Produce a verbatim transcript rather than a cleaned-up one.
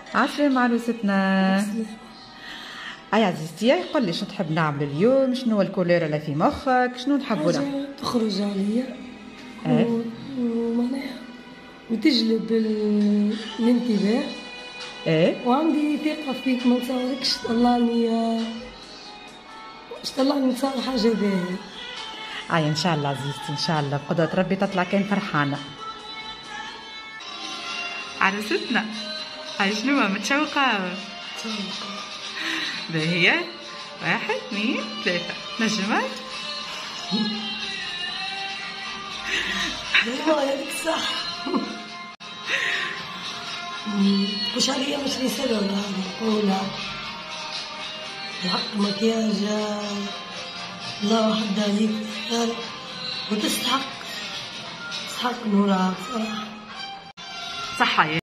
عسلامة عروستنا. أي عزيزتي قل لي شنو تحب نعمل اليوم؟ شنو الكولير اللي في مخك؟ شنو نحبوا لها؟ حاجة تخرج عليا ايه ومعناها وتجلب الانتباه. ايه وعندي ثقة فيك ما نتصوركش تطلعني باش تطلعني نتصور حاجة باهية. أي إن شاء الله عزيزتي، إن شاء الله بقدرة ربي تطلع كان فرحانة. عروستنا هاي شنو متشوقة؟ متشوقة. باهية. واحد اثنين ثلاثة نجمت. ايوا هذيك صح. مش عليا مش رسالة ولا ولا الحق مكياج الله وحده عليك وتستحق تستحق نورها بصراحة. صحة.